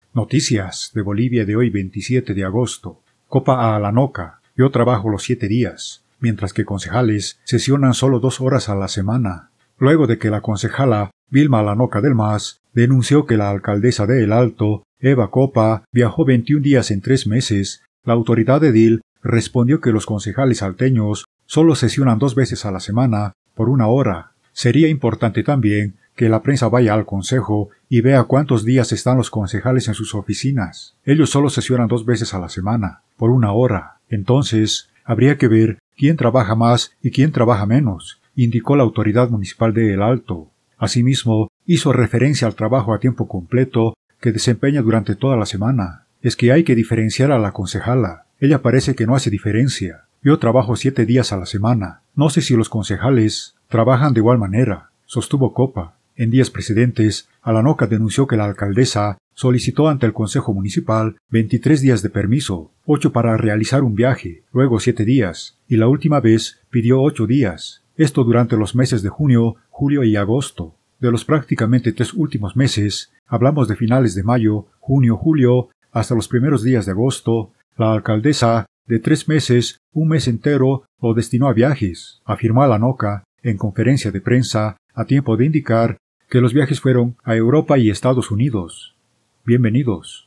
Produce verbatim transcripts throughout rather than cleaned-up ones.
Noticias de Bolivia de hoy veintisiete de agosto. Copa a la Noca. Yo trabajo los siete días, mientras que concejales sesionan solo dos horas a la semana. Luego de que la concejala Vilma Alanoca del Mas denunció que la alcaldesa de El Alto, Eva Copa, viajó veintiún días en tres meses, la autoridad edil respondió que los concejales salteños solo sesionan dos veces a la semana, por una hora. Sería importante también que la prensa vaya al consejo y vea cuántos días están los concejales en sus oficinas. Ellos solo sesionan dos veces a la semana, por una hora. Entonces, habría que ver quién trabaja más y quién trabaja menos, indicó la autoridad municipal de El Alto. Asimismo, hizo referencia al trabajo a tiempo completo que desempeña durante toda la semana. Es que hay que diferenciar a la concejala. Ella parece que no hace diferencia. Yo trabajo siete días a la semana. No sé si los concejales trabajan de igual manera, sostuvo Copa. En días precedentes, Alanoca denunció que la alcaldesa solicitó ante el Consejo Municipal veintitrés días de permiso, ocho para realizar un viaje, luego siete días, y la última vez pidió ocho días. Esto durante los meses de junio, julio y agosto. De los prácticamente tres últimos meses, hablamos de finales de mayo, junio, julio, hasta los primeros días de agosto, la alcaldesa, de tres meses, un mes entero, lo destinó a viajes, afirmó Alanoca en conferencia de prensa, a tiempo de indicar que los viajes fueron a Europa y Estados Unidos. Bienvenidos.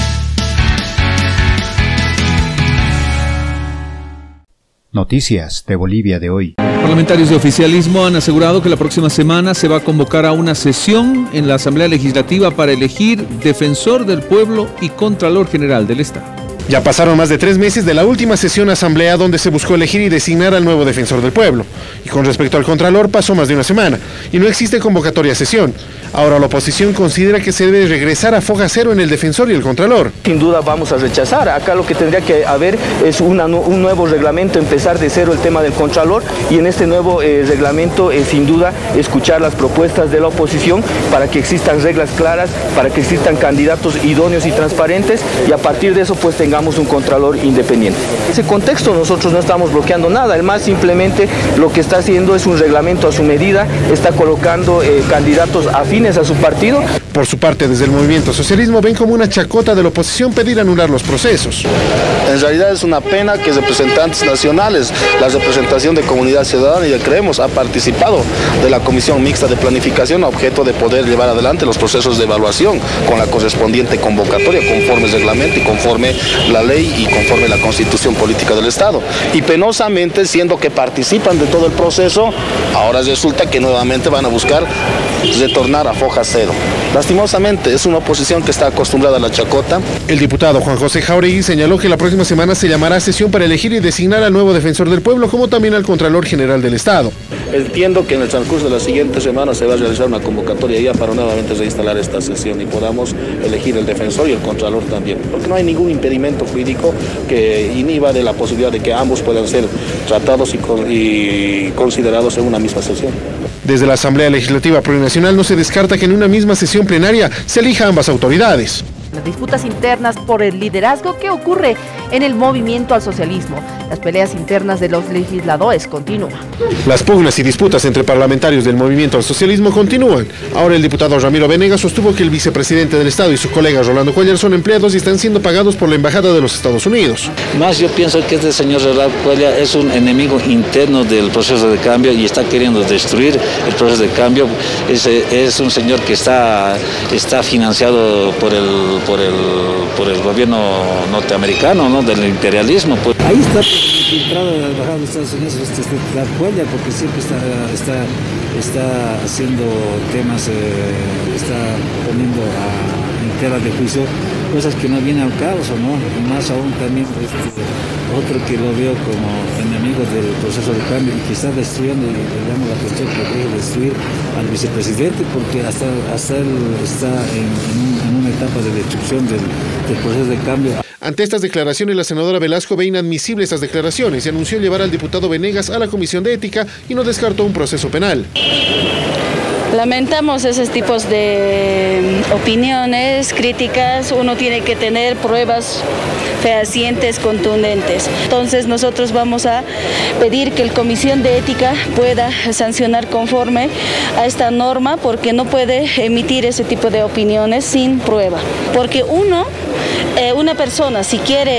Noticias de Bolivia de hoy. Parlamentarios de oficialismo han asegurado que la próxima semana se va a convocar a una sesión en la Asamblea Legislativa para elegir defensor del pueblo y Contralor General del Estado. Ya pasaron más de tres meses de la última sesión asamblea donde se buscó elegir y designar al nuevo defensor del pueblo. Y con respecto al Contralor pasó más de una semana y no existe convocatoria a sesión. Ahora la oposición considera que se debe regresar a foja cero en el defensor y el Contralor. Sin duda vamos a rechazar. Acá lo que tendría que haber es una, un nuevo reglamento, empezar de cero el tema del Contralor y en este nuevo eh, reglamento eh, sin duda escuchar las propuestas de la oposición para que existan reglas claras, para que existan candidatos idóneos y transparentes y a partir de eso pues tengamos un Contralor independiente. En ese contexto nosotros no estamos bloqueando nada, el M A S simplemente lo que está haciendo es un reglamento a su medida, está colocando eh, candidatos afines a su partido. Por su parte, desde el movimiento socialismo ven como una chacota de la oposición pedir anular los procesos. En realidad es una pena que representantes nacionales, la representación de comunidad ciudadana, ya creemos, ha participado de la Comisión Mixta de Planificación a objeto de poder llevar adelante los procesos de evaluación con la correspondiente convocatoria, conforme el reglamento y conforme la ley y conforme la Constitución Política del Estado. Y penosamente, siendo que participan de todo el proceso, ahora resulta que nuevamente van a buscar retornar a foja cero. Lastimosamente, es una oposición que está acostumbrada a la chacota. El diputado Juan José Jauregui señaló que la próxima semana se llamará sesión para elegir y designar al nuevo defensor del pueblo, como también al Contralor General del Estado. Entiendo que en el transcurso de la siguiente semana se va a realizar una convocatoria ya para nuevamente reinstalar esta sesión y podamos elegir el defensor y el Contralor también, porque no hay ningún impedimento jurídico que inhiba de la posibilidad de que ambos puedan ser tratados y, con, y considerados en una misma sesión. Desde la Asamblea Legislativa Plurinacional no se descarta que en una misma sesión plenaria se elija a ambas autoridades. Las disputas internas por el liderazgo que ocurre en el movimiento al socialismo. Las peleas internas de los legisladores continúan. Las pugnas y disputas entre parlamentarios del movimiento al socialismo continúan. Ahora el diputado Ramiro Venegas sostuvo que el vicepresidente del Estado y su colega Rolando Cuellar son empleados y están siendo pagados por la Embajada de los Estados Unidos. Más yo pienso que este señor Rolando Cuellar es un enemigo interno del proceso de cambio y está queriendo destruir el proceso de cambio. Es, es un señor que está, está financiado por el, por el, por el gobierno norteamericano, ¿no? Del imperialismo. Pues. Ahí está infiltrado en la Embajada de los Estados Unidos, este, este, la Cuellar, porque siempre está, está, está haciendo temas, eh, está poniendo a, en tela de juicio cosas que no vienen al caso, ¿no? Y más aún también este, otro que lo veo como enemigo del proceso de cambio y que está destruyendo, y le damos la atención que deje destruir al vicepresidente, porque hasta, hasta él está en, en, un, en una etapa de destrucción del, del proceso de cambio. Ante estas declaraciones, la senadora Velasco ve inadmisible estas declaraciones y anunció llevar al diputado Venegas a la Comisión de Ética y no descartó un proceso penal. Lamentamos esos tipos de opiniones, críticas. Uno tiene que tener pruebas fehacientes, contundentes. Entonces nosotros vamos a pedir que la Comisión de Ética pueda sancionar conforme a esta norma, porque no puede emitir ese tipo de opiniones sin prueba. Porque uno, eh, una persona, si quiere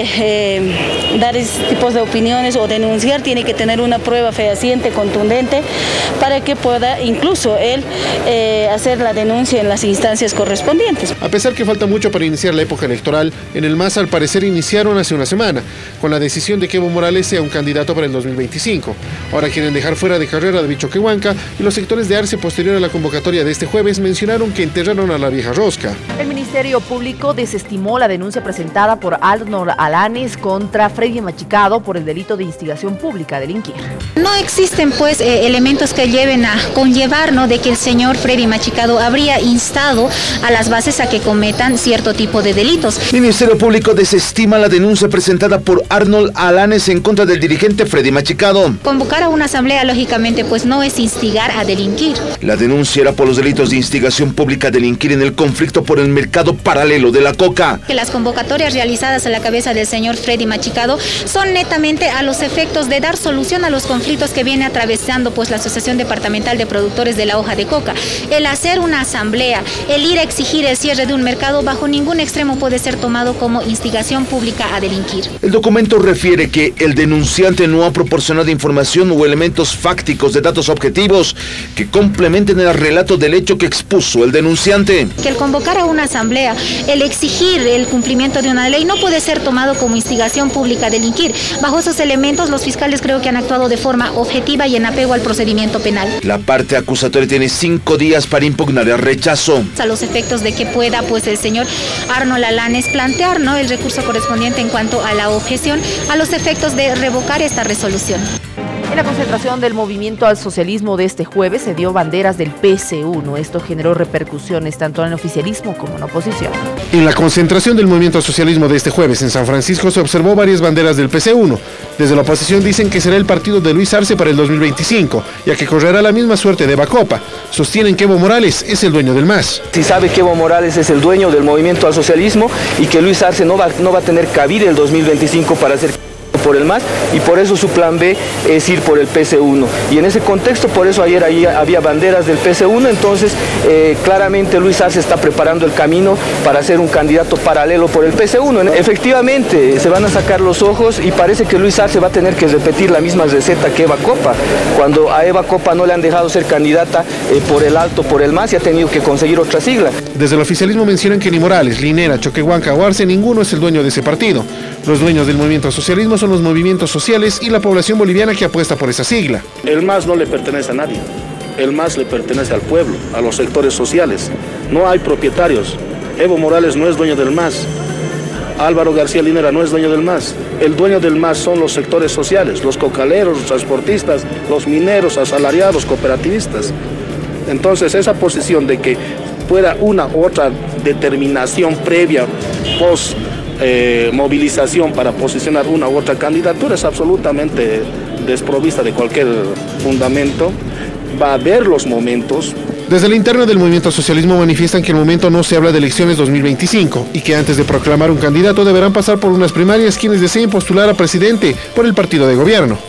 eh, dar ese tipo de opiniones o denunciar, tiene que tener una prueba fehaciente, contundente, para que pueda incluso él eh, hacer la denuncia en las instancias correspondientes. A pesar que falta mucho para iniciar la época electoral, en el M A S al parecer iniciaron hace una semana, con la decisión de que Evo Morales sea un candidato para el dos mil veinticinco. Ahora quieren dejar fuera de carrera a David Choquehuanca, y los sectores de Arce posterior a la convocatoria de este jueves mencionaron que enterraron a la vieja rosca. El Ministerio Público desestimó la denuncia presentada por Arnold Alanes contra Freddy Machicado por el delito de instigación pública a delinquir. No existen pues eh, elementos que lleven a conllevar, ¿no?, de que el señor Freddy Machicado habría instado a las bases a que cometan cierto tipo de delitos. El Ministerio Público desestima la denuncia presentada por Arnold Alanes en contra del dirigente Freddy Machicado. Convocar a una asamblea, lógicamente, pues no es instigar a delinquir. La denuncia era por los delitos de instigación pública a delinquir en el conflicto por el mercado paralelo de la coca. Que las convocatorias realizadas a la cabeza del señor Freddy Machicado son netamente a los efectos de dar solución a los conflictos que viene atravesando pues la Asociación Departamental de Productores de la Hoja de Coca. El hacer una asamblea, el ir a exigir el cierre de un mercado, bajo ningún extremo puede ser tomado como instigación pública a delinquir. El documento refiere que el denunciante no ha proporcionado información o elementos fácticos de datos objetivos que complementen el relato del hecho que expuso el denunciante. Que el convocar a una asamblea, el exigir el cumplimiento de una ley no puede ser tomado como instigación pública a delinquir. Bajo esos elementos, los fiscales creo que han actuado de forma objetiva y en apego al procedimiento penal. La parte acusatoria tiene cinco días para impugnar el rechazo. A los efectos de que pueda pues el señor Arnold Alanes plantear, ¿no?, el recurso correspondiente en cuanto a la objeción, a los efectos de revocar esta resolución. En la concentración del movimiento al socialismo de este jueves se dio banderas del P S uno. Esto generó repercusiones tanto en el oficialismo como en la oposición. En la concentración del movimiento al socialismo de este jueves en San Francisco se observó varias banderas del P S uno. Desde la oposición dicen que será el partido de Luis Arce para el dos mil veinticinco, ya que correrá la misma suerte de Bacopa. Sostienen que Evo Morales es el dueño del M A S. Si sabe que Evo Morales es el dueño del movimiento al socialismo y que Luis Arce no va, no va a tener cabida el dos mil veinticinco para ser por el M A S, y por eso su plan B es ir por el P S uno. Y en ese contexto, por eso ayer ahí había banderas del P S uno, entonces eh, claramente Luis Arce está preparando el camino para ser un candidato paralelo por el P S uno. Efectivamente, se van a sacar los ojos y parece que Luis Arce va a tener que repetir la misma receta que Eva Copa. Cuando a Eva Copa no le han dejado ser candidata eh, por el Alto, por el M A S, y ha tenido que conseguir otra sigla. Desde el oficialismo mencionan que ni Morales, Linera, Choquehuanca o Arce, ninguno es el dueño de ese partido. Los dueños del movimiento al socialismo son los movimientos sociales y la población boliviana que apuesta por esa sigla. El M A S no le pertenece a nadie, el M A S le pertenece al pueblo, a los sectores sociales. No hay propietarios. Evo Morales no es dueño del M A S. Álvaro García Linera no es dueño del M A S. El dueño del M A S son los sectores sociales, los cocaleros, los transportistas, los mineros, asalariados, cooperativistas. Entonces esa posición de que fuera una u otra determinación previa, post eh, movilización para posicionar una u otra candidatura es absolutamente desprovista de cualquier fundamento. Va a haber los momentos. Desde el interno del movimiento socialismo manifiestan que el momento no se habla de elecciones dos mil veinticinco y que antes de proclamar un candidato deberán pasar por unas primarias quienes deseen postular a presidente por el partido de gobierno.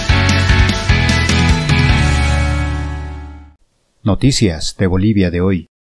Noticias de Bolivia de hoy.